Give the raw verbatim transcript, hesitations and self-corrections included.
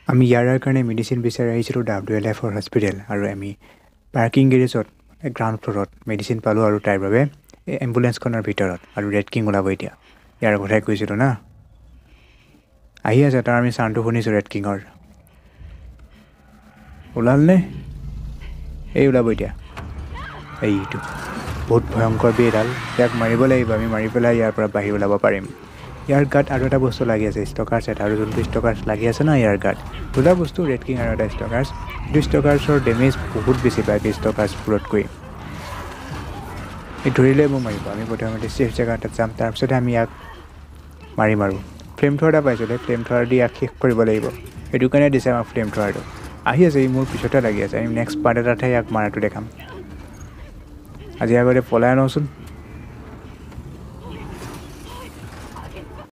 আমি ইয়াৰ কাৰণে মেডিচিন বিচাৰি আহিছিলোঁ ডাব্লিউ এল এফৰ হস্পিটেল আৰু আমি পাৰ্কিং গেৰেজত গ্ৰাউণ্ড ফ্ল'ৰত মেডিচিন পালোঁ আৰু তাৰ বাবে এই এম্বুলেঞ্চখনৰ ভিতৰত আৰু ৰেড কিং ওলাব এতিয়া ইয়াৰ কথাই কৈছিলোঁ না আহি আছে তাৰ আমি চাউণ্ডটো শুনিছোঁ ৰেড কিঙৰ ওলালনে এই ওলাব এতিয়া এইটো বহুত ভয়ংকৰ বেডাল ইয়াক মাৰিব লাগিব আমি মাৰি পেলাই ইয়াৰ পৰা বাহিৰ ওলাব পাৰিম ইয়াৰ গাত আৰু এটা বস্তু লাগি আছে ষ্টকাৰ্ছ এটা আৰু যোনটো ষ্টকাৰ্ছ লাগি আছে না ইয়াৰ গাত দুটা বস্তু ৰেড কিং আৰু এটা ষ্টকাৰ্ছ এইটো ষ্টকাৰ্ছৰ ডেমেজ বহুত বেছি পায় ষ্টকাৰ্ছবোৰতকৈ এই ধৰিলে মোক মাৰিব আমি প্ৰথমতে ছেফ জেগা এটাত যাম তাৰপিছতে আমি ইয়াক মাৰিম আৰু ফ্লেম থ্ৰ'ৱাৰ এটা পাইছোঁ দে ফ্লেম থ্ৰ'ৱাৰ দি ইয়াক শেষ কৰিব লাগিব সেইটো কাৰণে দিছে আমাক ফ্লেম থ্ৰ'ৱাৰটো আহি আছে ই মোৰ পিছতে লাগি আছে আমি নেক্সট পাৰ্ট এটাতহে ইয়াক মাৰাটো দেখাম আজি আগতে পলাই আনকচোন